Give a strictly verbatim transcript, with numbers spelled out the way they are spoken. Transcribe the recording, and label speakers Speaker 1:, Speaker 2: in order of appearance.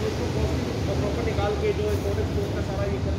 Speaker 1: इसको प्रॉपर निकाल के जो इम्पोर्टेंट का सारा ये